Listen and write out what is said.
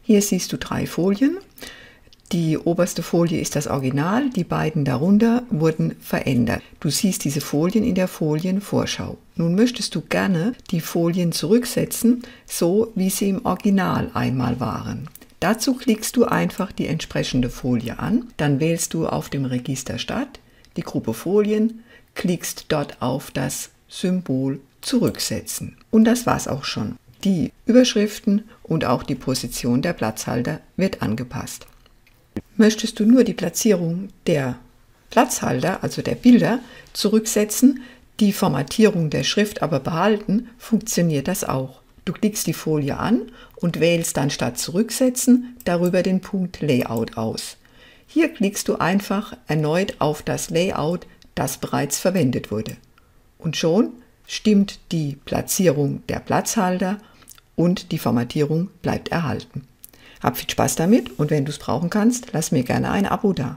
Hier siehst du 3 Folien. Die oberste Folie ist das Original, die beiden darunter wurden verändert. Du siehst diese Folien in der Folienvorschau. Nun möchtest du gerne die Folien zurücksetzen, so wie sie im Original einmal waren. Dazu klickst du einfach die entsprechende Folie an, dann wählst du auf dem Register Stadt die Gruppe Folien, klickst dort auf das Symbol Zurücksetzen. Und das war's auch schon. Die Überschriften und auch die Position der Platzhalter wird angepasst. Möchtest du nur die Platzierung der Platzhalter, also der Bilder, zurücksetzen, die Formatierung der Schrift aber behalten, funktioniert das auch. Du klickst die Folie an und wählst dann statt Zurücksetzen darüber den Punkt Layout aus. Hier klickst du einfach erneut auf das Layout, das bereits verwendet wurde. Und schon stimmt die Platzierung der Platzhalter und die Formatierung bleibt erhalten. Hab viel Spaß damit und wenn du es brauchen kannst, lass mir gerne ein Abo da.